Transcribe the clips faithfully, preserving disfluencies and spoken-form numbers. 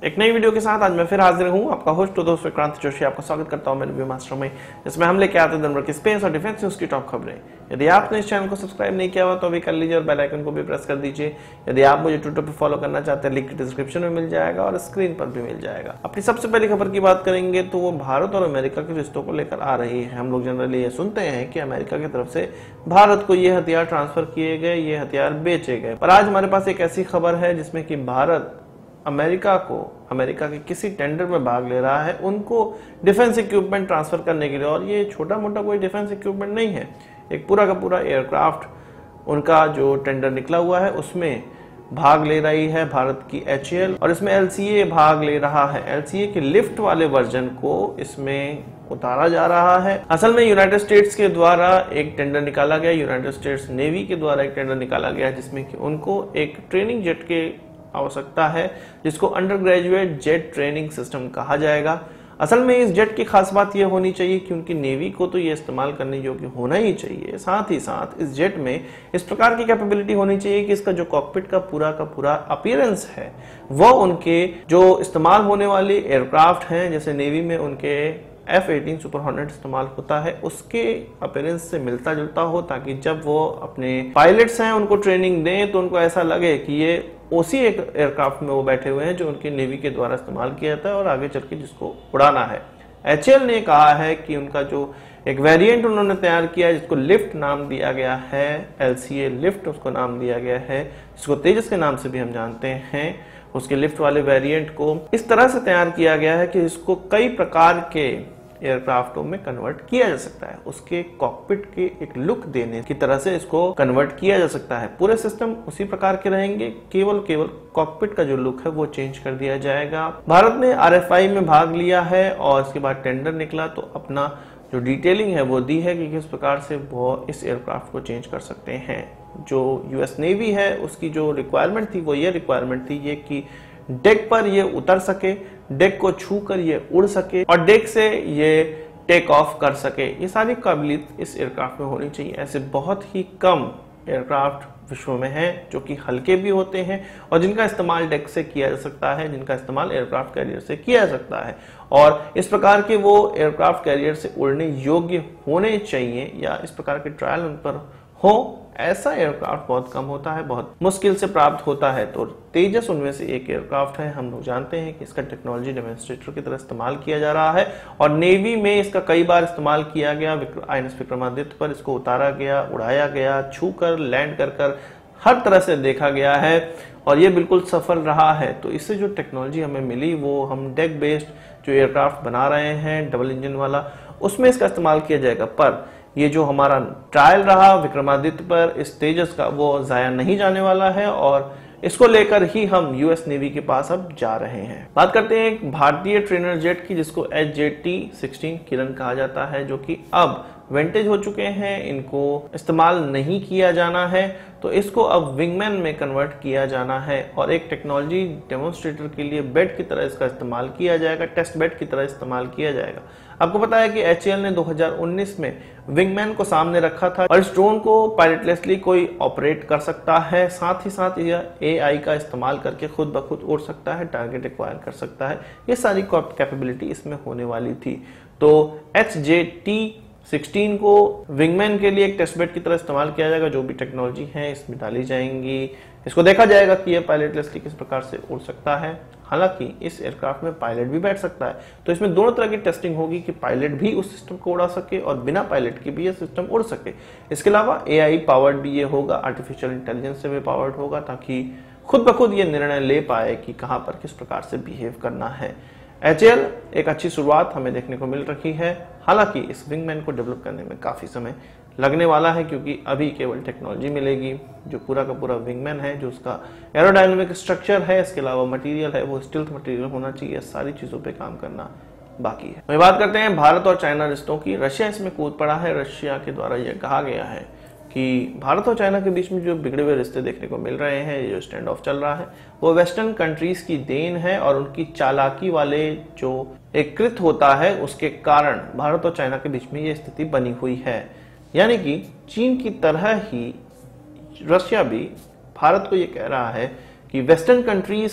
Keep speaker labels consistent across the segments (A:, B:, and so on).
A: एक नई वीडियो के साथ आज मैं फिर हाजिर हूं। आपका होस्ट और दोस्त विक्रांत जोशी आपका स्वागत करता हूं मेरे मास्टर में, जिसमें हम लेके आते हैं दिन भर की स्पेस और डिफेंस न्यूज की टॉप खबरें। यदि आपने इस चैनल को सब्सक्राइब नहीं किया हुआ तो अभी कर लीजिए और बेल आइकन को भी प्रेस कर दीजिए। यदि आप मुझे ट्विटर पर फॉलो करना चाहते हैं, लिंक डिस्क्रिप्शन में मिल जाएगा और स्क्रीन पर भी मिल जाएगा। अपनी सबसे पहली खबर की बात करेंगे तो वो भारत और अमेरिका के रिश्तों को लेकर आ रही है। हम लोग जनरली ये सुनते हैं कि अमेरिका की तरफ से भारत को ये हथियार ट्रांसफर किए गए, ये हथियार बेचे गए, पर आज हमारे पास एक ऐसी खबर है जिसमें कि भारत अमेरिका को अमेरिका के किसी टेंडर में भाग ले रहा है उनको डिफेंस इक्विपमेंट ट्रांसफर करने के लिए। और ये छोटा मोटा कोई डिफेंस इक्विपमेंट नहीं है, एक पूरा का पूरा एयरक्राफ्ट उनका जो टेंडर निकला हुआ है उसमें भाग ले रही है भारत की एच ए एल, और इसमें एल सी ए भाग ले रहा है। एल सी ए के लिफ्ट वाले वर्जन को इसमें उतारा जा रहा है। असल में यूनाइटेड स्टेट्स के द्वारा एक टेंडर निकाला गया, यूनाइटेड स्टेट्स नेवी के द्वारा एक टेंडर निकाला गया जिसमें कि उनको एक ट्रेनिंग जेट के आवश्यकता है जिसको undergraduate jet training system कहा जाएगा। असल में इस जेट की खास बात यह होनी चाहिए कि उनकी नेवी को तो ये इस्तेमाल करने योग्य होना ही चाहिए, साथ ही साथ इस जेट में इस प्रकार की कैपेबिलिटी होनी चाहिए कि इसका जो कॉकपिट का पूरा का पूरा अपीयरेंस है वो उनके जो इस्तेमाल होने वाले एयरक्राफ्ट हैं, जैसे नेवी में उनके एफ एटीन सुपर हॉर्नेट इस्तेमाल होता है, उसके अपीयरेंस से मिलता जुलता हो, ताकि जब वो अपने पायलट्स हैं उनको ट्रेनिंग दें तो उनको ऐसा लगे कि ये उसी एक एयरक्राफ्ट में वो बैठे हुए हैं जो उनकी नेवी के द्वारा इस्तेमाल किया जाता है और आगे चल के जिसको उड़ाना है। एच ए एल ने कहा है कि उनका जो एक वेरिएंट उन्होंने तैयार किया है जिसको लिफ्ट नाम दिया गया है, एल सी ए लिफ्ट उसको नाम दिया गया है, जिसको तेजस के नाम से भी हम जानते हैं, उसके लिफ्ट वाले वेरिएंट को इस तरह से तैयार किया गया है कि इसको कई प्रकार के एयरक्राफ्टों में कन्वर्ट किया जा सकता है। उसके कॉकपिट के एक लुक देने की तरह से इसको कन्वर्ट किया जा सकता है। पूरे सिस्टम उसी प्रकार के रहेंगे, केवल केवल कॉकपिट का जो लुक है वो चेंज कर दिया जाएगा। भारत ने आर एफ आई में भाग लिया है और इसके बाद टेंडर निकला तो अपना जो डिटेलिंग है वो दी है कि किस प्रकार से वो इस एयरक्राफ्ट को चेंज कर सकते हैं। जो यूएस नेवी है उसकी जो रिक्वायरमेंट थी वो ये रिक्वायरमेंट थी ये कि डेक पर ये उतर सके, डेक को छूकर ये उड़ सके और डेक से ये टेक ऑफ कर सके। ये सारी काबिलियत इस एयरक्राफ्ट में होनी चाहिए। ऐसे बहुत ही कम एयरक्राफ्ट विश्व में हैं जो कि हल्के भी होते हैं और जिनका इस्तेमाल डेक से किया जा सकता है, जिनका इस्तेमाल एयरक्राफ्ट कैरियर से किया जा सकता है, और इस प्रकार के वो एयरक्राफ्ट कैरियर से उड़ने योग्य होने चाहिए या इस प्रकार के ट्रायल उन पर हो। ऐसा एयरक्राफ्ट बहुत कम होता है, बहुत मुश्किल से प्राप्त होता है, तो तेजस उनमें से एक एयरक्राफ्ट है। हम लोग जानते हैं कि इसका टेक्नोलॉजी डेमोन्स्ट्रेटर की तरह इस्तेमाल किया जा रहा है और नेवी में इसका कई बार इस्तेमाल किया गया। आई एन एस विक्रमादित्य पर इसको उतारा गया, उड़ाया गया, छूकर लैंड कर कर हर तरह से देखा गया है और ये बिल्कुल सफल रहा है। तो इससे जो टेक्नोलॉजी हमें मिली वो हम डेक बेस्ड जो एयरक्राफ्ट बना रहे हैं डबल इंजन वाला, उसमें इसका इस्तेमाल किया जाएगा। पर ये जो हमारा ट्रायल रहा विक्रमादित्य पर इस तेजस का वो जाया नहीं जाने वाला है और इसको लेकर ही हम यूएस नेवी के पास अब जा रहे हैं। बात करते हैं एक भारतीय ट्रेनर जेट की जिसको H J T sixteen Kiran कहा जाता है, जो कि अब विंटेज हो चुके हैं, इनको इस्तेमाल नहीं किया जाना है, तो इसको अब विंगमैन में कन्वर्ट किया जाना है और एक टेक्नोलॉजी डेमोन्स्ट्रेटर के लिए बेड की तरह इसका इस्तेमाल किया जाएगा, टेस्ट बेड की तरह इस्तेमाल किया जाएगा। आपको पता है कि एच ए एल ने दो हज़ार उन्नीस में विंगमैन को सामने रखा था और इस ड्रोन को पायलटलेसली कोई ऑपरेट कर सकता है, साथ ही साथ यह ए आई का इस्तेमाल करके खुद ब खुद उड़ सकता है, टारगेट एक्वायर कर सकता है। ये सारी कैपेबिलिटी इसमें होने वाली थी। तो एच जे टी सिक्सटीन को विंगमैन के लिए एक टेस्टबेड की तरह इस्तेमाल किया जाएगा। जो भी टेक्नोलॉजी है इसमें डाली जाएंगी, इसको देखा जाएगा कि यह पायलटलेसली किस प्रकार से उड़ सकता है। हालांकि इस एयरक्राफ्ट में पायलट भी बैठ सकता है, तो इसमें दोनों तरह की टेस्टिंग होगी कि पायलट भी उस सिस्टम को उड़ा सके और बिना पायलट के भी यह सिस्टम उड़ सके। इसके अलावा ए आई पावर्ड भी ये होगा, आर्टिफिशियल इंटेलिजेंस से भी पावर्ड होगा, ताकि खुद ब खुद ये निर्णय ले पाए कि कहां पर किस प्रकार से बिहेव करना है। एच ए एल एक अच्छी शुरुआत हमें देखने को मिल रही है। हालांकि इस विंगमैन को डेवलप करने में काफी समय लगने वाला है क्योंकि अभी केवल टेक्नोलॉजी मिलेगी। जो पूरा का पूरा विंगमैन है, जो उसका एरोडायनामिक स्ट्रक्चर है, इसके अलावा मटेरियल है वो स्टील्थ मटेरियल होना चाहिए, सारी चीजों पे काम करना बाकी है। वही बात करते हैं भारत और चाइना रिश्तों की। रशिया इसमें कूद पड़ा है। रशिया के द्वारा यह कहा गया है कि भारत और चाइना के बीच में जो बिगड़े हुए रिश्ते देखने को मिल रहे हैं, जो स्टैंड ऑफ चल रहा है, वो वेस्टर्न कंट्रीज की देन है और उनकी चालाकी वाले जो एक कृत होता है उसके कारण भारत और चाइना के बीच में ये स्थिति बनी हुई है। यानी कि चीन की तरह ही रशिया भी भारत को ये कह रहा है कि वेस्टर्न कंट्रीज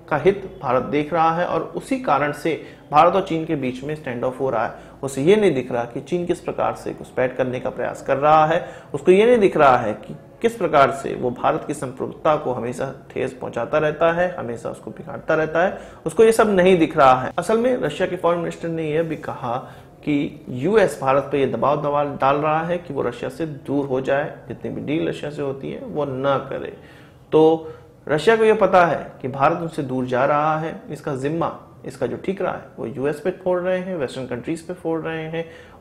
A: का हित भारत देख रहा है और उसी कारण से भारत और चीन के बीच में स्टैंड ऑफ हो रहा है। उसे ये नहीं दिख रहा कि चीन किस प्रकार से घुसपैठ करने का प्रयास कर रहा है, उसको ये नहीं दिख रहा है कि किस प्रकार से वो भारत की संप्रभुता को हमेशा ठेस पहुंचाता रहता है, हमेशा उसको बिगाड़ता रहता है, उसको ये सब नहीं दिख रहा है। असल में रशिया के फॉरेन मिनिस्टर ने यह भी कहा कि यूएस भारत पर यह दबाव दबाव डाल रहा है कि वो रशिया से दूर हो जाए, जितनी भी डील रशिया से होती है वो ना करे। तो रशिया को यह पता है कि भारत उनसे दूर जा रहा है, इसका जिम्मा, इसका जो ठिक रहा है वो यूएस पे फोड़ रहे हैं, वेस्टर्न कंट्रीज पे फोड़ रहे हैं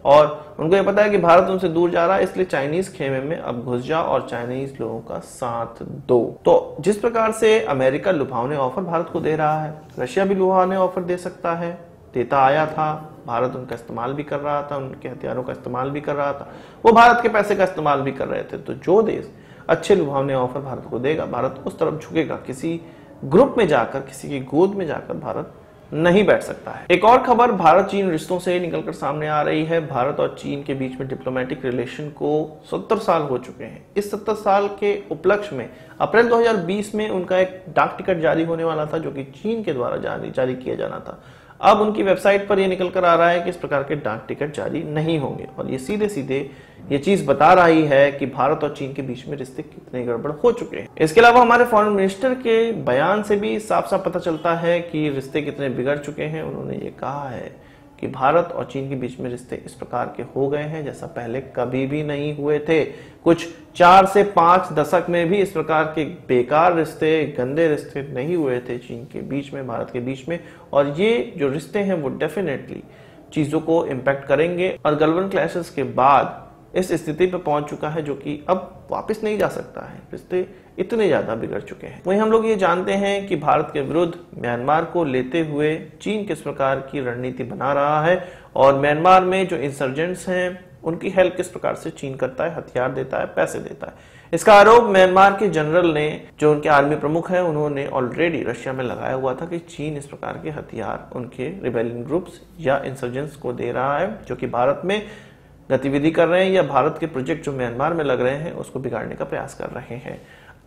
A: और उनको ये पता है कि भारत उनसे दूर जा रहा है, इसलिए चाइनीज खेमे में अब घुस जाओ और चाइनीज लोगों का साथ दो। तो जिस प्रकार से अमेरिका लुभावने ऑफर भारत को दे रहा है, रशिया भी लुभावने ऑफर दे सकता है, देता आया था, भारत उनका इस्तेमाल भी कर रहा था, उनके हथियारों का इस्तेमाल भी कर रहा था, वो भारत के पैसे का इस्तेमाल भी कर रहे थे। तो जो देश अच्छे लुभावने ऑफर भारत को देगा, भारत उस तरफ झुकेगा। किसी ग्रुप में जाकर, किसी की गोद में जाकर भारत नहीं बैठ सकता है। एक और खबर भारत चीन रिश्तों से निकलकर सामने आ रही है। भारत और चीन के बीच में डिप्लोमेटिक रिलेशन को सत्तर साल हो चुके हैं। इस सत्तर साल के उपलक्ष्य में अप्रैल दो हज़ार बीस में उनका एक डाक टिकट जारी होने वाला था, जो कि चीन के द्वारा जारी जारी किया जाना था। अब उनकी वेबसाइट पर यह निकल कर आ रहा है कि इस प्रकार के डाक टिकट जारी नहीं होंगे और ये सीधे सीधे ये चीज बता रही है कि भारत और चीन के बीच में रिश्ते कितने गड़बड़ हो चुके हैं। इसके अलावा हमारे फॉरेन मिनिस्टर के बयान से भी साफ साफ पता चलता है कि रिश्ते कितने बिगड़ चुके हैं। उन्होंने ये कहा है कि भारत और चीन के बीच में रिश्ते इस प्रकार के हो गए हैं जैसा पहले कभी भी नहीं हुए थे। कुछ चार से पांच दशक में भी इस प्रकार के बेकार रिश्ते, गंदे रिश्ते नहीं हुए थे चीन के बीच में, भारत के बीच में। और ये जो रिश्ते हैं वो डेफिनेटली चीजों को इम्पैक्ट करेंगे और गलवान क्लैशेस के बाद इस स्थिति पर पहुंच चुका है जो कि अब वापस नहीं जा सकता है। रिश्ते इतने ज्यादा बिगड़ चुके हैं। वहीं हम लोग ये जानते हैं कि भारत के विरुद्ध म्यांमार को लेते हुए चीन किस प्रकार की रणनीति बना रहा है और म्यांमार में जो इंसर्जेंट्स हैं उनकी हेल्प किस प्रकार से चीन करता है, हथियार देता है, पैसे देता है। इसका आरोप म्यांमार के जनरल ने, जो उनके आर्मी प्रमुख हैं, उन्होंने ऑलरेडी रशिया में लगाया हुआ था कि चीन इस प्रकार के हथियार उनके रिबेलियन ग्रुप्स या इंसर्जेंट्स को दे रहा है, जो कि भारत में गतिविधि कर रहे हैं या भारत के प्रोजेक्ट जो म्यांमार में लग रहे हैं उसको बिगाड़ने का प्रयास कर रहे हैं।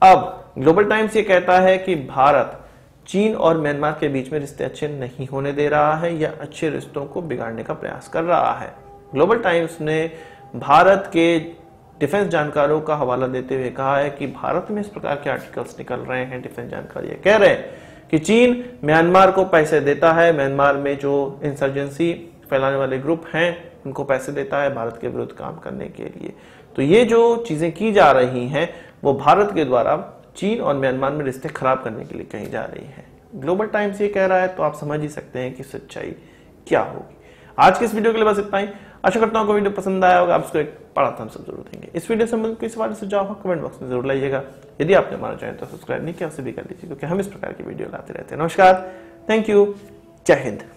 A: अब ग्लोबल टाइम्स ये कहता है कि भारत चीन और म्यांमार के बीच में रिश्ते अच्छे नहीं होने दे रहा है या अच्छे रिश्तों को बिगाड़ने का प्रयास कर रहा है। ग्लोबल टाइम्स ने भारत के डिफेंस जानकारों का हवाला देते हुए कहा है कि भारत में इस प्रकार के आर्टिकल्स निकल रहे हैं, डिफेंस जानकारी कह रहे हैं कि चीन म्यांमार को पैसे देता है, म्यांमार में जो इंसर्जेंसी फैलाने वाले ग्रुप हैं उनको पैसे देता है भारत के विरुद्ध काम करने के लिए। तो ये जो चीजें की जा रही हैं वो भारत के द्वारा चीन और म्यांमार में रिश्ते खराब करने के लिए कही जा रही है। ग्लोबल टाइम्स ये कह रहा है तो आप समझ ही सकते हैं कि सच्चाई क्या होगी। आज के इस वीडियो के लिए बस इतना ही। आशा करता हूँ कि वीडियो पसंद आया होगा, आप उसको एक बड़ा थम्स अप जरूर देंगे। इस वीडियो से संबंधित कोई सवाल सुझाव हो कमेंट बॉक्स में जरूर लाइएगा। यदि आपने हमारा चैनल तो सब्सक्राइब नहीं किया उसे भी कर लीजिए, क्योंकि हम इस प्रकार की वीडियो लाते रहते हैं। नमस्कार, थैंक यू, जय हिंद।